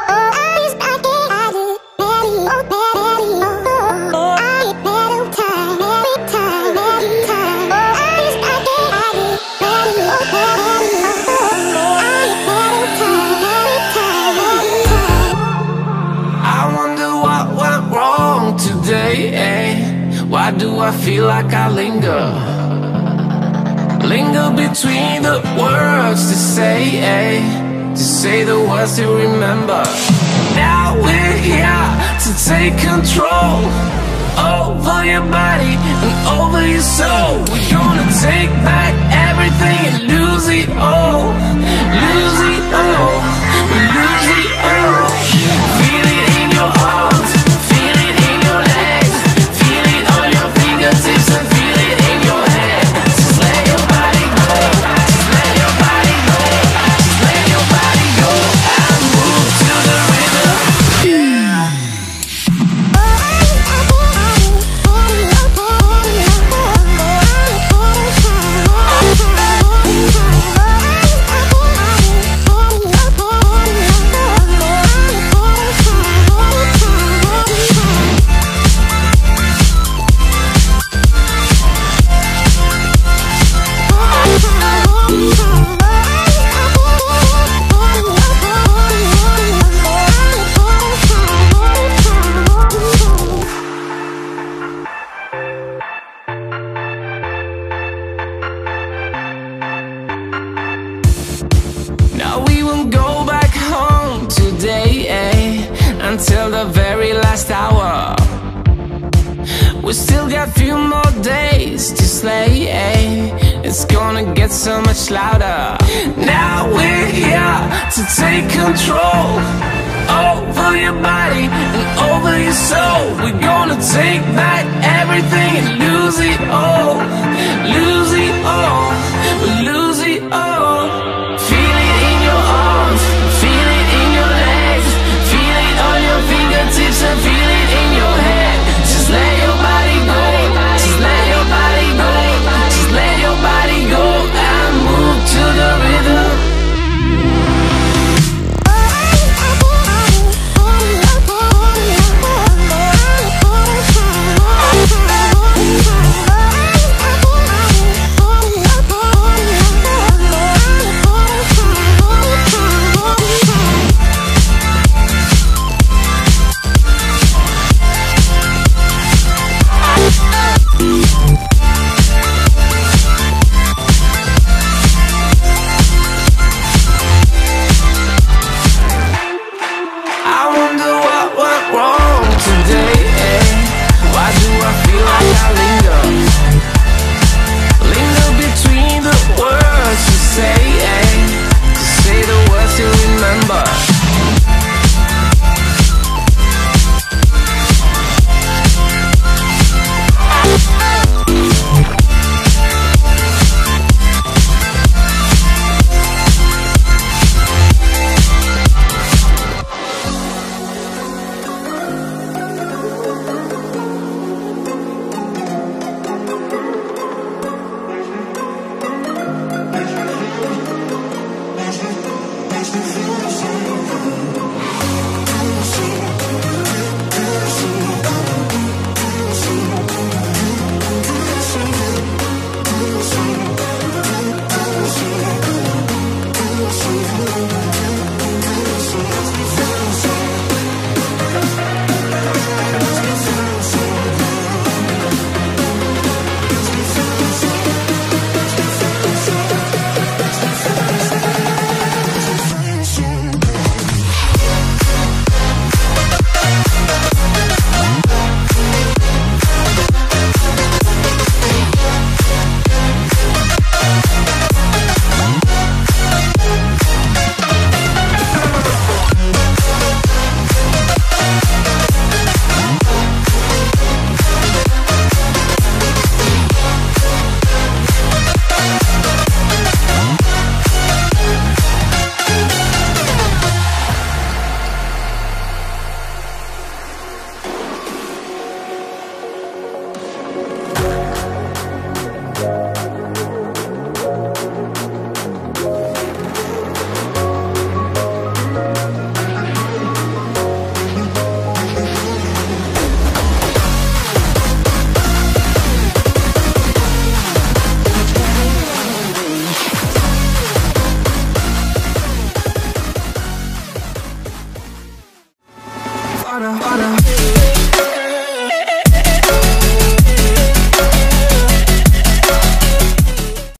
Why do I feel like I linger? Linger between the words to say the words to remember. Now we're here to take control over your body and over your soul. We're gonna take back everything and lose it all. Lose it all. Lose it all. Feel it in your arms. Feel it in your legs. Feel it on your fingertips and feel it in your head. Just let your body go. Just let your body go. Just let your body go and move to the rhythm. Now we won't go back home today, until the very last hour. We still got few more days to slay, it's gonna get so much louder. Now we're here to take control over your body and over your soul. We're gonna take back everything and lose it all. Lose it all. Lose it all. Feel it in your arms. Feel it in your legs. Feel it on your fingertips and feel it in your head. Just let your body go. Just let your body go. Just let your body go and move to the rhythm.